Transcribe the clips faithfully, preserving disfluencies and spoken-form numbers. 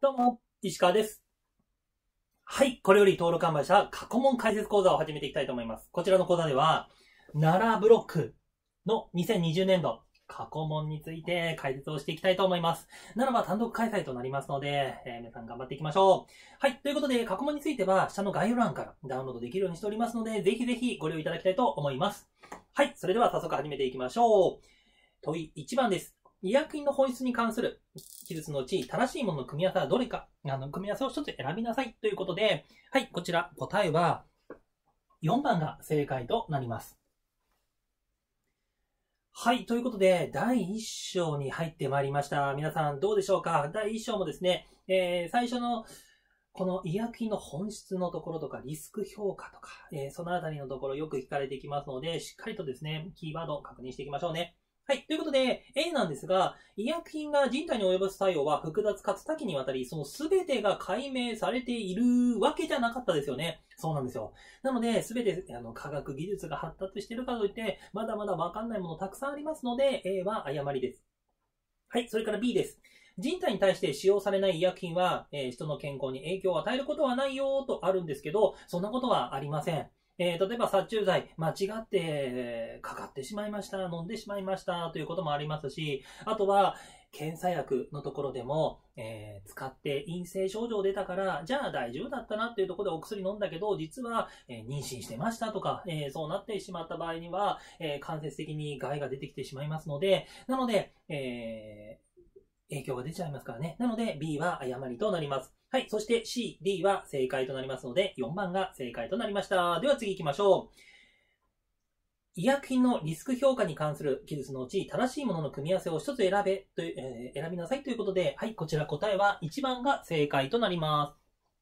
どうも、石川です。はい、これより登録販売した過去問解説講座を始めていきたいと思います。こちらの講座では、奈良ブロックのにせんにじゅうねんど過去問について解説をしていきたいと思います。ならば単独開催となりますので、えー、皆さん頑張っていきましょう。はい、ということで過去問については下の概要欄からダウンロードできるようにしておりますので、ぜひぜひご利用いただきたいと思います。はい、それでは早速始めていきましょう。問いいちばんです。医薬品の本質に関する記述のうち正しいものの組み合わせはどれか、あの組み合わせを一つ選びなさいということで、はい、こちら答えはよんばんが正解となります。はい、ということでだいいっ章に入ってまいりました。皆さんどうでしょうか。だいいっ章もですね、えー、最初のこの医薬品の本質のところとかリスク評価とか、えー、そのあたりのところよく聞かれてきますので、しっかりとですね、キーワードを確認していきましょうね。はい。ということで、A なんですが、医薬品が人体に及ぼす作用は複雑かつ多岐にわたり、その全てが解明されているわけじゃなかったですよね。そうなんですよ。なので、全てあの科学技術が発達しているかといって、まだまだわかんないものたくさんありますので、A は誤りです。はい。それから B です。人体に対して使用されない医薬品は、えー、人の健康に影響を与えることはないよとあるんですけど、そんなことはありません。えー、例えば殺虫剤、間違ってかかってしまいました、飲んでしまいましたということもありますし、あとは、検査薬のところでも、えー、使って陰性症状出たから、じゃあ大丈夫だったなっていうところでお薬飲んだけど、実は、えー、妊娠してましたとか、えー、そうなってしまった場合には、えー、間接的に害が出てきてしまいますので、なので、えー影響が出ちゃいますからね。なので B は誤りとなります。はい。そして C、D は正解となりますので、よんばんが正解となりました。では次行きましょう。医薬品のリスク評価に関する記述のうち、正しいものの組み合わせを一つ選べという、えー、選びなさいということで、はい。こちら答えはいちばんが正解となります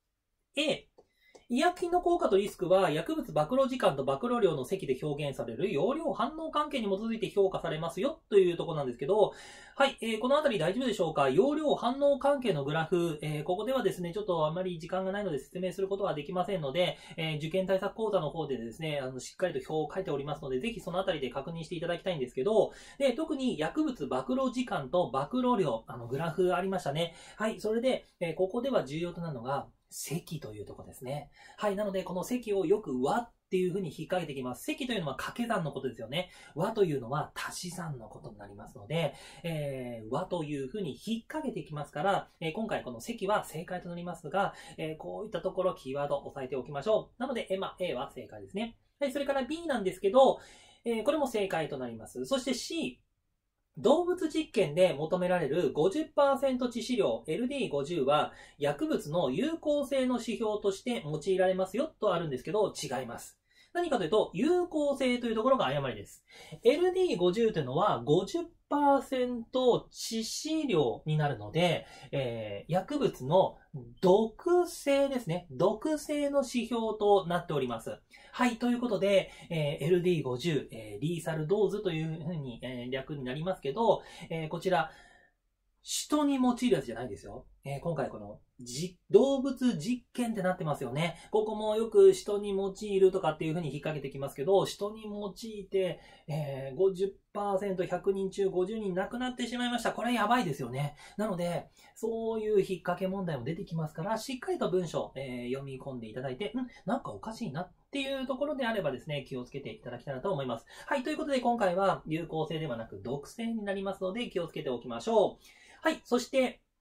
。A、医薬品の効果とリスクは薬物暴露時間と暴露量の積で表現される容量反応関係に基づいて評価されますよというところなんですけど、はい、えー、このあたり大丈夫でしょうか。容量反応関係のグラフ、えー、ここではですね、ちょっとあんまり時間がないので説明することはできませんので、えー、受験対策講座の方でですね、あのしっかりと表を書いておりますので、ぜひそのあたりで確認していただきたいんですけど、で特に薬物暴露時間と暴露量、あのグラフありましたね。はい、それで、えー、ここでは重要となるのが、積というところですね。はい。なので、この積をよく和っていう風に引っ掛けてきます。積というのは掛け算のことですよね。和というのは足し算のことになりますので、えー、和という風に引っ掛けていきますから、えー、今回この積は正解となりますが、えー、こういったところキーワードを押さえておきましょう。なので、えー、まあ、A は正解ですね。はい。それから B なんですけど、えー、これも正解となります。そして C、動物実験で求められる ごじゅっパーセント 致死量 エルディーごじゅう は薬物の有効性の指標として用いられますよとあるんですけど、違います。何かというと、有効性というところが誤りです。エルディーごじゅう というのは ごじゅっパーセント 致死量になるので、えー、薬物の毒性ですね。毒性の指標となっております。はい。ということで、えー、エルディーごじゅう、えー、リーサルドーズというふうに、えー、略になりますけど、えー、こちら、人に用いるやつじゃないですよ。えー、今回この動物実験ってなってますよね。ここもよく人に用いるとかっていう風に引っ掛けてきますけど、人に用いて、えー、ごじゅっパーセント、ひゃくにん中ごじゅうにん亡くなってしまいました。これやばいですよね。なので、そういう引っ掛け問題も出てきますから、しっかりと文章、えー、読み込んでいただいて、んなんかおかしいなっていうところであればですね、気をつけていただきたいなと思います。はい、ということで今回は有効性ではなく毒性になりますので気をつけておきましょう。はい。そして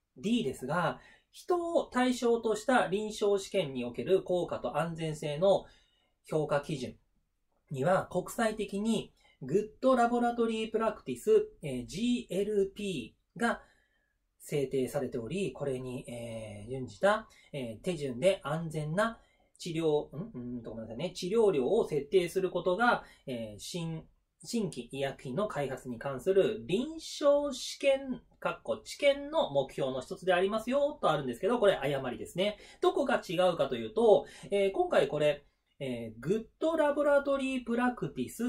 D ですが、人を対象とした臨床試験における効果と安全性の評価基準には国際的にグッドラボラトリープラクティス ジーエルピー が制定されており、これに、えー、準じた、えー、手順で安全な治療、んんごめんなさいね、治療量を設定することが、えー、新新規医薬品の開発に関する臨床試験、治験の目標の一つでありますよとあるんですけど、これ誤りですね。どこが違うかというと、えー、今回これ、えー、グッドラボラトリープラクティス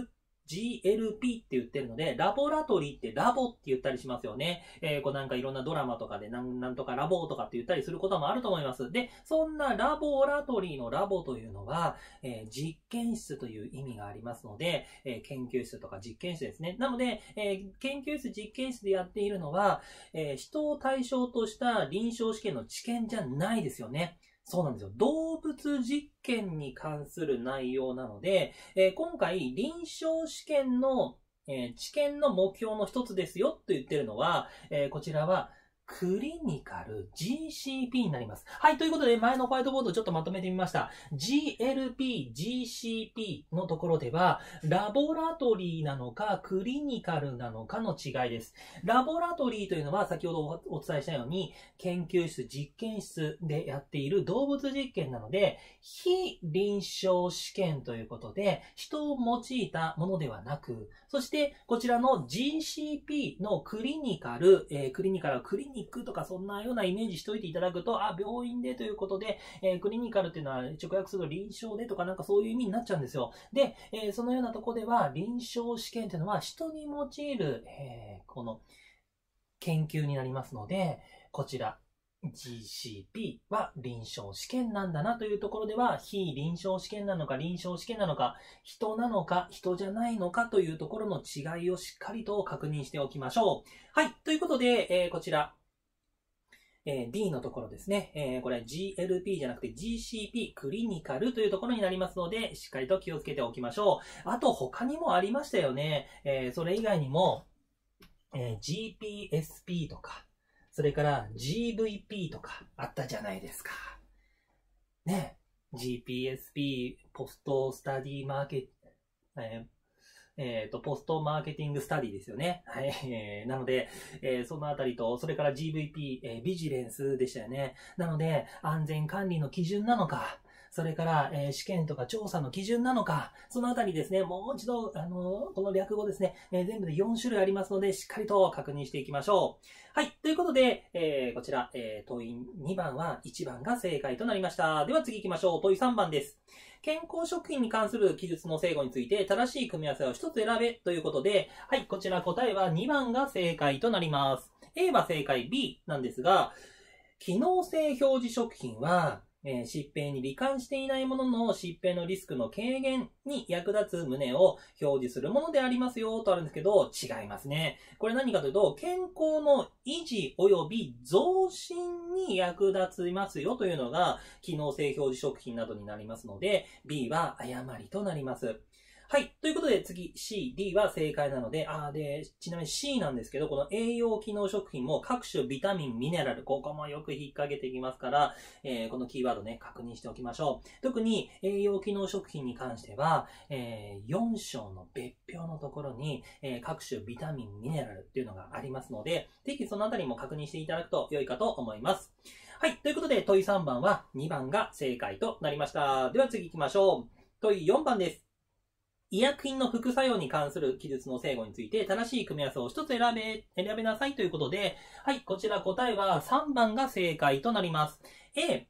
ジーエルピー って言ってるので、ラボラトリーってラボって言ったりしますよね。えー、こうなんかいろんなドラマとかでなん、なんとかラボとかって言ったりすることもあると思います。で、そんなラボラトリーのラボというのは、えー、実験室という意味がありますので、えー、研究室とか実験室ですね。なので、えー、研究室、実験室でやっているのは、えー、人を対象とした臨床試験の治験じゃないですよね。そうなんですよ。動物実験に関する内容なので、えー、今回臨床試験の、えー、治験の目標の一つですよと言ってるのは、えー、こちらはクリニカル ジーシーピー になります。はい、ということで前のホワイトボードをちょっとまとめてみました。ジーエルピー、ジーシーピー のところでは、ラボラトリーなのかクリニカルなのかの違いです。ラボラトリーというのは先ほどお伝えしたように、研究室、実験室でやっている動物実験なので、非臨床試験ということで、人を用いたものではなく、そしてこちらの ジーシーピー のクリニカル、えー、クリニカル、クリニクリニックとかそんなようなイメージしておいていただくと、あ、病院でということで、えー、クリニカルっていうのは直訳すると臨床でとかなんかそういう意味になっちゃうんですよ。で、えー、そのようなところでは臨床試験っていうのは人に用いる、えー、この研究になりますので、こちら ジーシーピー は臨床試験なんだなというところでは、非臨床試験なのか臨床試験なのか、人なのか人じゃないのかというところの違いをしっかりと確認しておきましょう。はい。ということで、えー、こちら、えー、D のところですね。えー、これ ジーエルピー じゃなくて ジーシーピー クリニカルというところになりますので、しっかりと気をつけておきましょう。あと他にもありましたよね。えー、それ以外にも、えー、ジーピーエスピー とか、それから ジーブイピー とかあったじゃないですか。ね。ジーピーエスピー、ポストスタディマーケット、えーえっと、ポストマーケティングスタディですよね。はい。えー、なので、えー、そのあたりと、それから ジーブイピー、えー、ビジレンスでしたよね。なので、安全管理の基準なのか、それから、えー、試験とか調査の基準なのか、そのあたりですね、もう一度、あのー、この略語ですね、えー、全部でよん種類ありますので、しっかりと確認していきましょう。はい。ということで、えー、こちら、えー、問いにばんはいちばんが正解となりました。では次行きましょう。問いさんばんです。健康食品に関する記述の正誤について正しい組み合わせを一つ選べということで、はい、こちら答えはにばんが正解となります。A は正解、B なんですが、機能性表示食品は、えー、疾病に罹患していないものの疾病のリスクの軽減に役立つ旨を表示するものでありますよとあるんですけど、違いますね。これ何かというと、健康の維持及び増進に役立ちますよというのが機能性表示食品などになりますので、B は誤りとなります。はい。ということで次 C、D は正解なので、あーで、ちなみに C なんですけど、この栄養機能食品も各種ビタミン、ミネラル、ここもよく引っ掛けていきますから、えー、このキーワードね、確認しておきましょう。特に栄養機能食品に関しては、えー、よん章の別表のところに、えー、各種ビタミン、ミネラルっていうのがありますので、ぜひそのあたりも確認していただくと良いかと思います。はい。ということで、問いさんばんはにばんが正解となりました。では次行きましょう。問いよんばんです。医薬品の副作用に関する記述の正誤について正しい組み合わせを一つ選べ、選べなさいということで、はい、こちら答えはさんばんが正解となります。A、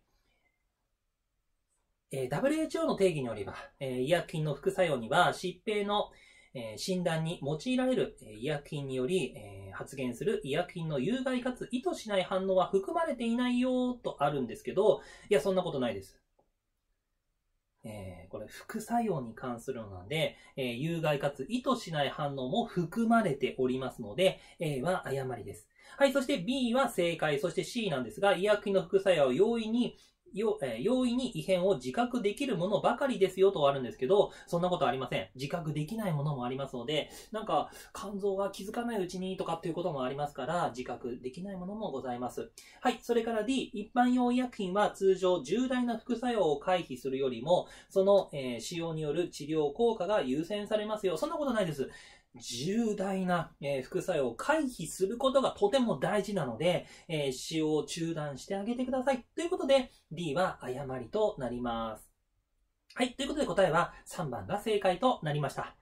えー、ダブリューエイチオー の定義によれば、えー、医薬品の副作用には疾病の、えー、診断に用いられる、えー、医薬品により、えー、発現する医薬品の有害かつ意図しない反応は含まれていないよとあるんですけど、いや、そんなことないです。えー、これ副作用に関するのなので、えー、有害かつ意図しない反応も含まれておりますので、A は誤りです。はい、そして B は正解、そして C なんですが、医薬品の副作用を容易によえー、容易に異変を自覚できるものばかりですよとあるんですけど、そんなことありません。自覚できないものもありますので、なんか肝臓が気づかないうちにとかっていうこともありますから、自覚できないものもございます。はい、それから D、一般用医薬品は通常重大な副作用を回避するよりも、その、えー、使用による治療効果が優先されますよ。そんなことないです。重大な、えー、副作用を回避することがとても大事なので、えー、使用を中断してあげてください。ということで、D は誤りとなります。はい。ということで答えはさんばんが正解となりました。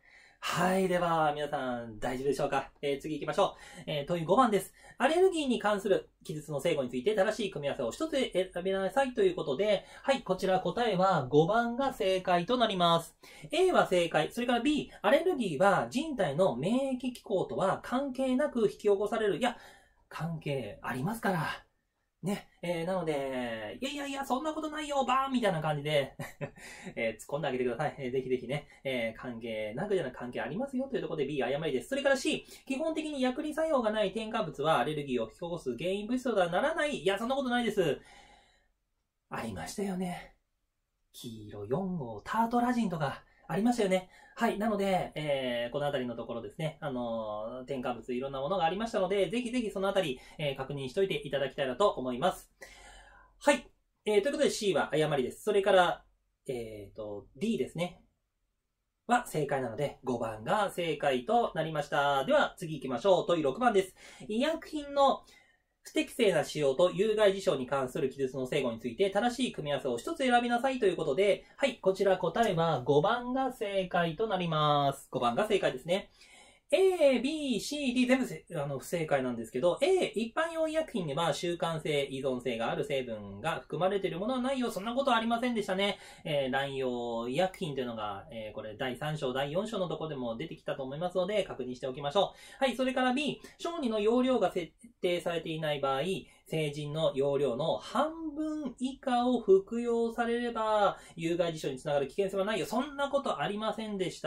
はい。では、皆さん、大丈夫でしょうか。えー、次行きましょう。えー、問いごばんです。アレルギーに関する記述の正誤について正しい組み合わせを一つ選びなさいということで、はい。こちら答えはごばんが正解となります。A は正解。それから B、アレルギーは人体の免疫機構とは関係なく引き起こされる。いや、関係ありますから。ね。えー、なので、いやいやいや、そんなことないよ、バーンみたいな感じで、えー、突っ込んであげてください。えー、ぜひぜひね、えー、関係なくじゃなく関係ありますよというところで B、誤りです。それから C、基本的に薬理作用がない添加物はアレルギーを引き起こす原因物質とはならない。いや、そんなことないです。ありましたよね。黄色よん号、タートラジンとか、ありましたよね。はい。なので、えー、このあたりのところですね、あのー、添加物いろんなものがありましたので、ぜひぜひそのあたり、えー、確認しておいていただきたいなと思います。はい。えー、ということで C は誤りです。それから、えーと、D ですね。は正解なので、ごばんが正解となりました。では、次行きましょう。問いろくばんです。医薬品の不適正な使用と有害事象に関する記述の正誤について正しい組み合わせを一つ選びなさいということで、はい、こちら答えはごばんが正解となります。ごばんが正解ですね。A、B、C、D 全部せあの不正解なんですけど、A、一般用医薬品には習慣性、依存性がある成分が含まれているものはないよ。そんなことはありませんでしたね。えー、乱用医薬品というのが、えー、これだいさん章、だいよん章のところでも出てきたと思いますので、確認しておきましょう。はい、それから B、小児の容量が設定されていない場合、成人の容量の半分以下を服用されれば、有害事象につながる危険性はないよ。そんなことありませんでした。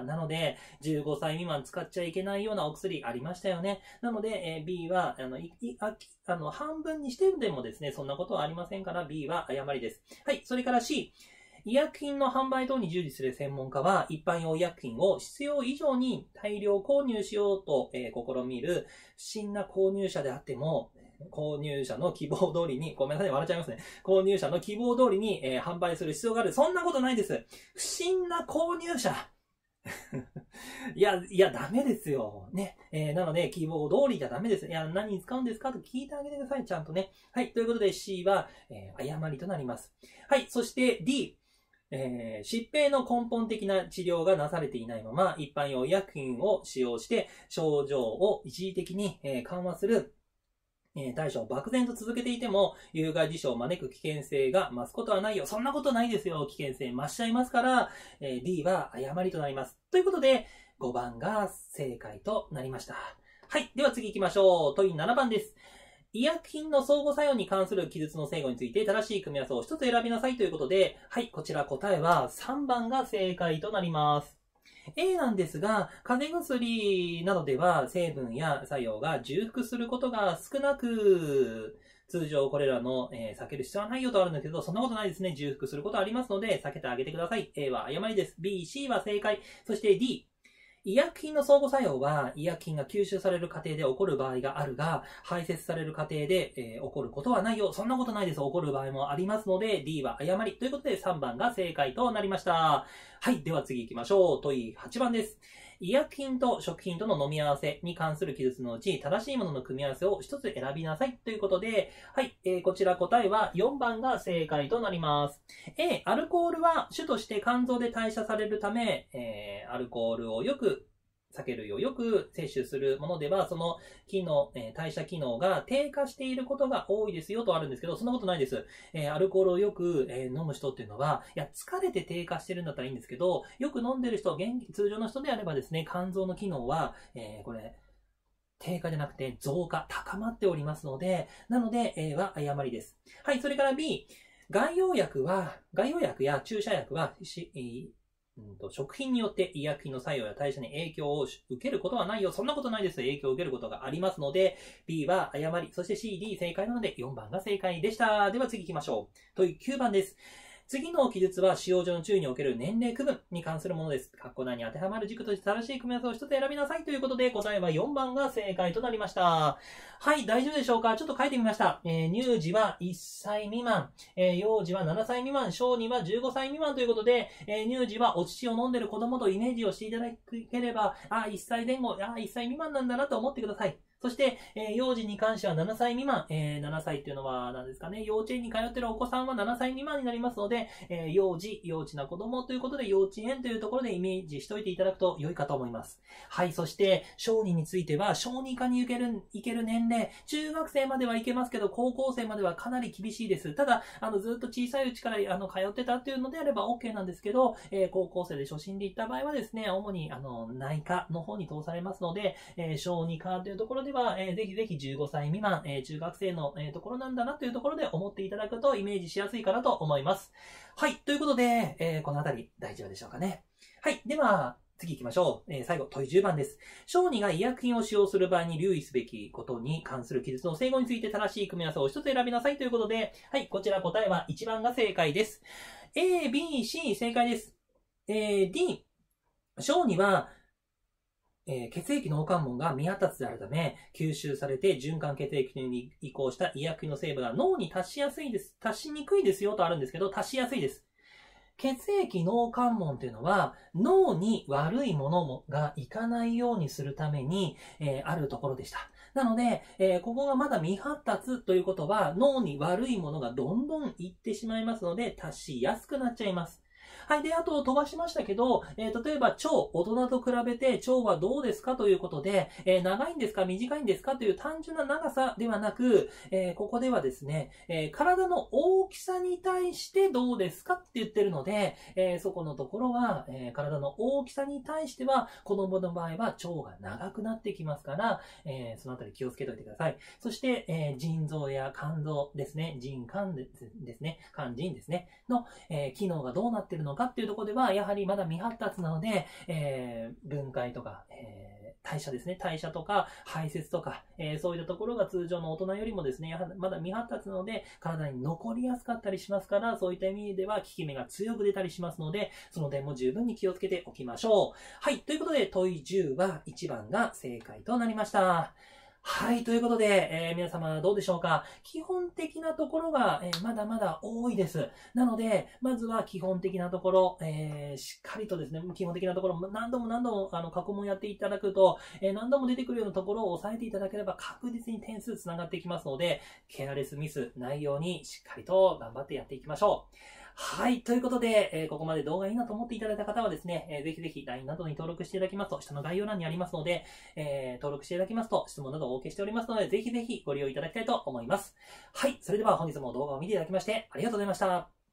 なので、じゅうごさい未満使っちゃいけないようなお薬ありましたよね。なので、えー、B は、あの、いああの半分にしてでもですね、そんなことはありませんから、B は誤りです。はい、それから C。医薬品の販売等に従事する専門家は、一般用医薬品を必要以上に大量購入しようと、えー、試みる不審な購入者であっても、購入者の希望通りに、ごめんなさい、笑っちゃいますね。購入者の希望通りに、えー、販売する必要がある。そんなことないです。不審な購入者。いや、いや、ダメですよ。ね。えー、なので、希望通りじゃダメです。いや、何に使うんですかと聞いてあげてください。ちゃんとね。はい。ということで C は、えー、誤りとなります。はい。そして D。えー、疾病の根本的な治療がなされていないまま、一般用医薬品を使用して、症状を一時的に、えー、緩和する、えー、対処を漠然と続けていても、有害事象を招く危険性が増すことはないよ。そんなことないですよ。危険性増しちゃいますから、えー、D は誤りとなります。ということで、ごばんが正解となりました。はい。では次行きましょう。問いななばんです。医薬品の相互作用に関する記述の正誤について正しい組み合わせを一つ選びなさいということで、はい、こちら答えはさんばんが正解となります。A なんですが、風邪薬などでは成分や作用が重複することが少なく、通常これらの、えー、避ける必要はないよとあるんだけど、そんなことないですね。重複することありますので、避けてあげてください。A は誤りです。B、C は正解。そして D、医薬品の相互作用は医薬品が吸収される過程で起こる場合があるが、排泄される過程で、えー、起こることはないよ。そんなことないです。起こる場合もありますので、D は誤り。ということでさんばんが正解となりました。はい。では次行きましょう。問いはちばんです。医薬品と食品との飲み合わせに関する記述のうち、正しいものの組み合わせを一つ選びなさいということで、はい、えー、こちら答えはよんばんが正解となります。A、アルコールは主として肝臓で代謝されるため、えー、アルコールをよく酒類をよく摂取するものでは、その機能、えー、代謝機能が低下していることが多いですよとあるんですけど、そんなことないです。えー、アルコールをよく、えー、飲む人っていうのは、いや、疲れて低下してるんだったらいいんですけど、よく飲んでる人、元気、通常の人であればですね、肝臓の機能は、えー、これ、低下じゃなくて増加、高まっておりますので、なので A は誤りです。はい、それから B、外用薬は、外用薬や注射薬は、しうんと食品によって医薬品の作用や代謝に影響を受けることはないよ。そんなことないです。影響を受けることがありますので、B は誤り。そして C、D 正解なのでよんばんが正解でした。では次行きましょう。問いきゅうばんです。次の記述は使用上の注意における年齢区分に関するものです。括弧内に当てはまる軸として正しい組み合わせを一つ選びなさいということで、答えはよんばんが正解となりました。はい、大丈夫でしょうか？ちょっと書いてみました。えー、乳児はいっさい未満、えー、幼児はななさい未満、小児はじゅうごさい未満ということで、えー、乳児はお乳を飲んでる子供とイメージをしていただければ、あ、いっさいぜん後、あ、いっさい未満なんだなと思ってください。 そして、えー、幼児に関してはななさい未満、えー、ななさいっていうのは何ですかね、幼稚園に通っているお子さんはななさい未満になりますので、えー、幼児、幼稚な子供ということで幼稚園というところでイメージしておいていただくと良いかと思います。はい、そして小児については小児科に行ける、行ける年齢、中学生までは行けますけど、高校生まではかなり厳しいです。ただ、あの、ずっと小さいうちからあの通ってたっていうのであれば OK なんですけど、えー、高校生で初診で行った場合はですね、主にあの内科の方に通されますので、えー、小児科というところでは、えー、ぜひぜひじゅうごさい未満、えー、中学生の、えー、ところなんだなというところで思っていただくとイメージしやすいかなと思います。はい、ということで、えー、このあたり大丈夫でしょうかね。はい、では、次行きましょう。えー、最後、問いじゅうばんです。小児が医薬品を使用する場合に留意すべきことに関する記述の整合について正しい組み合わせを一つ選びなさいということで、はい、こちら答えはいちばんが正解です。A、B、C 正解です。えー、D、小児は、えー、血液脳関門が未発達であるため、吸収されて循環血液に移行した医薬品の成分が脳に達しやすいです。達しにくいですよとあるんですけど、達しやすいです。血液脳関門というのは脳に悪いものもがいかないようにするために、えー、あるところでした。なので、えー、ここがまだ未発達ということは脳に悪いものがどんどんいってしまいますので達しやすくなっちゃいます。はい。で、あと飛ばしましたけど、えー、例えば腸、大人と比べて腸はどうですかということで、えー、長いんですか短いんですかという単純な長さではなく、えー、ここではですね、えー、体の大きさに対してどうですかって言ってるので、えー、そこのところは、えー、体の大きさに対しては、子供の場合は腸が長くなってきますから、えー、そのあたり気をつけておいてください。そして、えー、腎臓や肝臓ですね、腎肝ですね、肝腎ですね、の、えー、機能がどうなっているのかっていうところでは、やはりまだ未発達なので、えー、分解とか、えー、代謝ですね、代謝とか排泄とか、えー、そういったところが通常の大人よりもですね、やはりまだ未発達なので、体に残りやすかったりしますから、そういった意味では効き目が強く出たりしますので、その点も十分に気をつけておきましょう。はい、ということで、問いじゅうはいちばんが正解となりました。はい。ということで、えー、皆様どうでしょうか。基本的なところが、えー、まだまだ多いです。なので、まずは基本的なところ、えー、しっかりとですね、基本的なところ、何度も何度もあの過去問やっていただくと、えー、何度も出てくるようなところを押さえていただければ確実に点数つながっていきますので、ケアレスミスないようにしっかりと頑張ってやっていきましょう。はい。ということで、えー、ここまで動画いいなと思っていただいた方はですね、えー、ぜひぜひ ライン などに登録していただきますと、下の概要欄にありますので、えー、登録していただきますと、質問などをお受けしておりますので、ぜひぜひご利用いただきたいと思います。はい。それでは本日も動画を見ていただきまして、ありがとうございました。